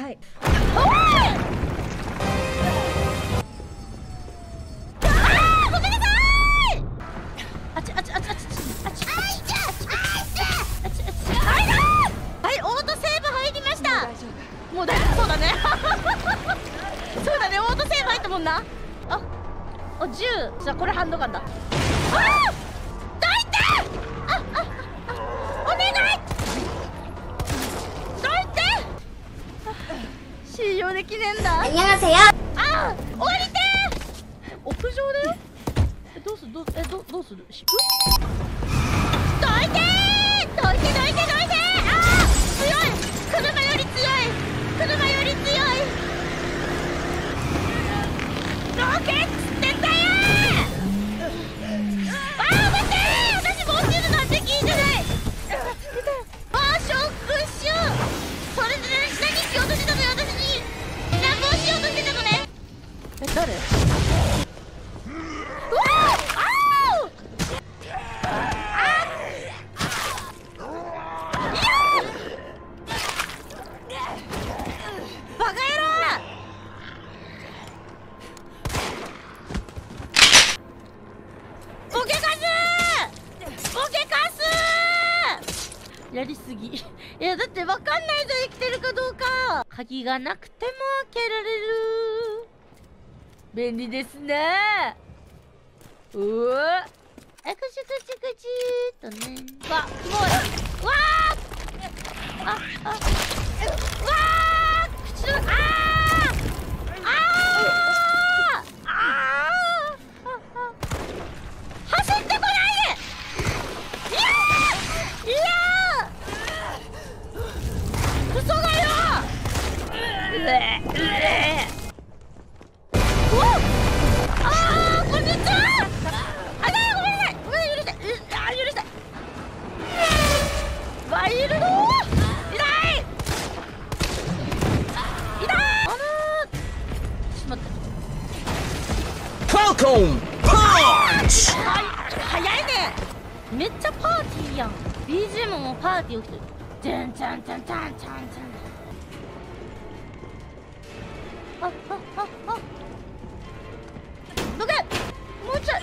はい。 おい！ごめんなさい。あちあちあちあちあちあちあちあち。はい、オートセーブ入りました。もう大丈夫。そうだね。そうだね、オートセーブ入ったもんな。あ、銃。じゃあこれハンドガンだ。どいて。お願い。どいて。信用できねえんだ。 ありがとうよ。 降りて。屋上だよ。どうするどうする。引く。どいて。どいて。強い。車より強い。ロケッツってんだよ。待って。私も落ちるなんて聞いてない。ショックシュ。それで何しようとしてたのよ。私に乱暴しようとしてたのね。誰？うわバカ野郎！ボケカスやりすぎ。いやだってわかんないぞ、生きてるかどうか。鍵がなくても開けられる。便利ですね。くちーっとね。わ、キモい。わー口の走ってこないで。いやクソがよ。こんにちは。ごめんなさい。許して。ワイルド。痛い。ちょっと待って。 ファルコンパンチ。 早いね。めっちゃパーティーやん。 BGM もパーティー起きてる。チャンチャンチャンチャンチャンチャン。どけ。もうちょい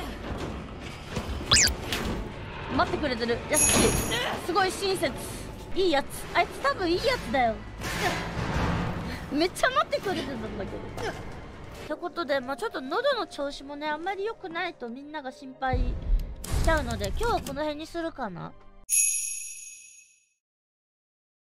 待ってくれてる。優しい。すごい親切。いいやつ。あいつ多分いいやつだよ。めっちゃ待ってくれてたんだけど。ってことで、ちょっと喉の調子もね、あんまり良くないとみんなが心配しちゃうので、今日はこの辺にするかな。